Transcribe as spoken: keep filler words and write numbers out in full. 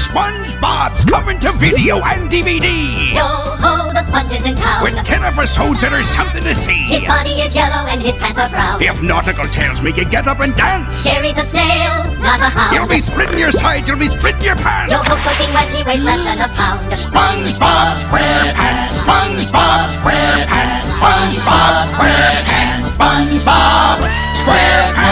SpongeBob's coming to video and D V D! Yo-ho, the sponge is in town. With ten episodes that are something to see. His body is yellow and his pants are brown. If nautical tales make you get up and dance. Jerry's a snail, not a hound. You'll be splitting your sides, you'll be splitting your pants. Yo-ho, soaking wet, he weighs less than a pound. SpongeBob SquarePants, SpongeBob SquarePants, SpongeBob SquarePants, SpongeBob SquarePants.